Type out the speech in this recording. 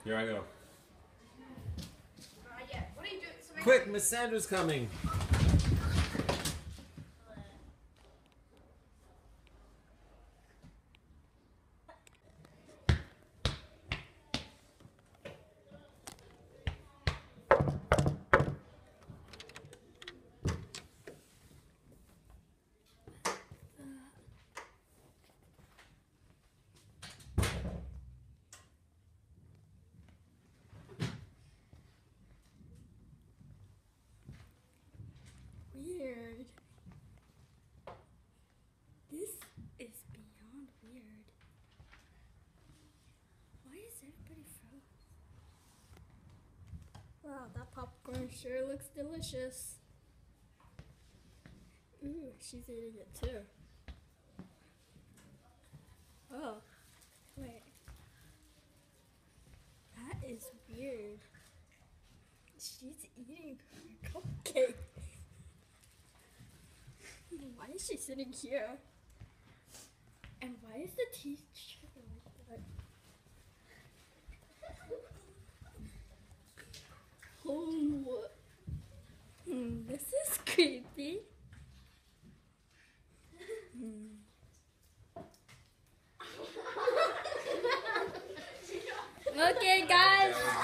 Here I go. Yeah. What are you doing? Quick, Miss Sanders coming. Weird. This is beyond weird. Why is everybody frozen? Wow, that popcorn sure looks delicious. Ooh, she's eating it too. Oh, wait. That is weird. She's eating her cupcake. Why is she sitting here? And why is the teacher like that? Oh, this is creepy. Okay, guys.